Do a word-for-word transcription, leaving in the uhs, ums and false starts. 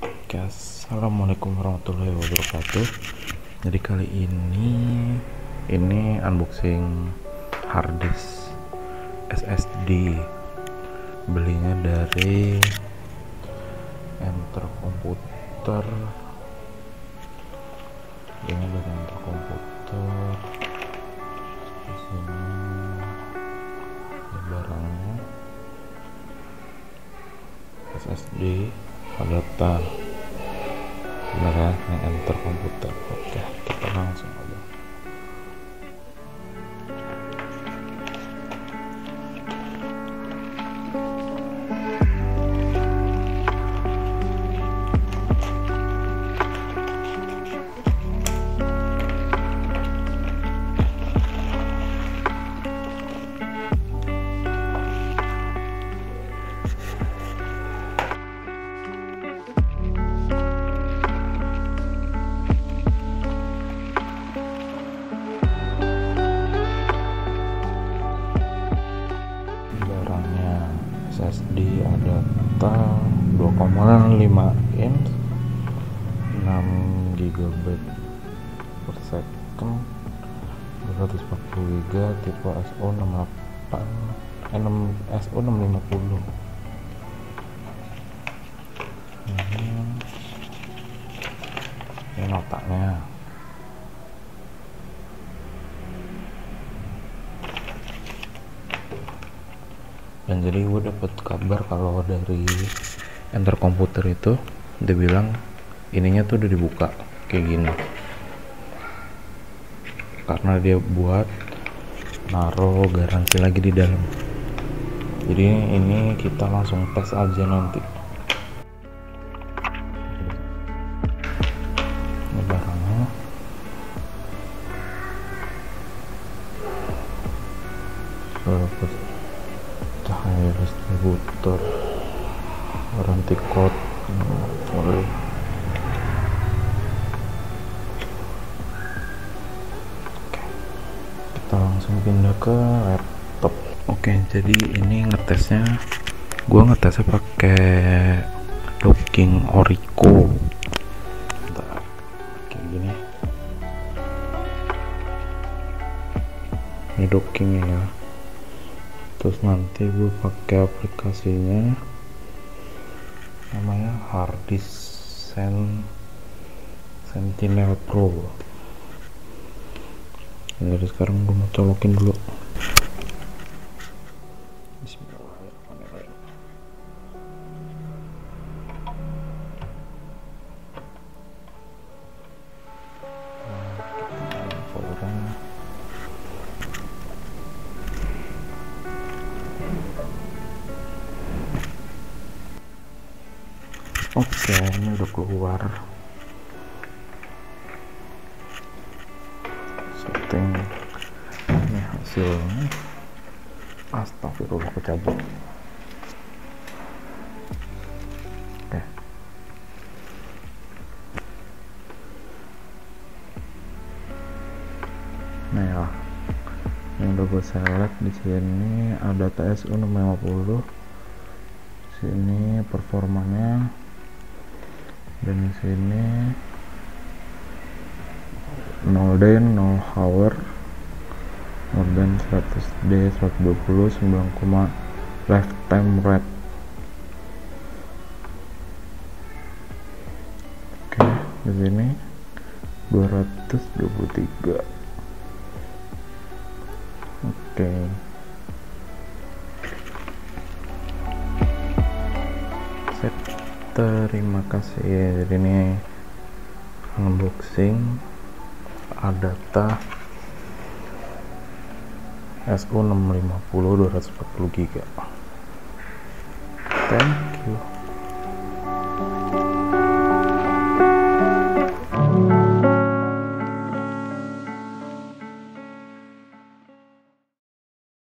Oke, assalamualaikum warahmatullahi wabarakatuh. Jadi kali ini ini unboxing harddisk S S D, belinya dari Enter Komputer. Ini dari Enter Komputer. Di sini ini barangnya, S S D data beneran yang Enter Komputer. Oke, kita langsung aja. S S D adapta dua koma lima inch, enam gigabyte per second, dua ratus empat puluh giga, tipe S O enam delapan enam S O enam lima nol. Ini, ini notaknya. Dan jadi gue dapet kabar kalau dari Enter Komputer itu dia bilang ininya tuh udah dibuka kayak gini, karena dia buat naruh garansi lagi di dalam. Jadi ini kita langsung tes aja nanti. Ini barangnya. Terus cahaya distributor, warranty code, boleh. Oke, kita langsung pindah ke laptop. Oke, jadi ini ngetesnya, gua ngetesnya pakai docking Orico. Bentar, kayak gini. Ini dockingnya ya. Terus nanti gue pakai aplikasinya namanya harddisk Sen Sentinel Pro. Jadi sekarang gue mau colokin dulu. Bismillahirrahmanirrahim. Oke, ini udah keluar. Setting ini hasilnya. Astagfirullah, kecabut. Oke. Nah ya, yang udah gue select di sini ada T S U enam lima nol. Sini performanya. Dan di sini nol D, nol hour, more than seratus D, seratus dua puluh, sembilan, lifetime rate. Oke, di sini dua ratus dua puluh tiga. Oke. Set. Terima kasih ya. Jadi ini unboxing adapta S O enam lima nol dua ratus empat puluh giga. Thank you.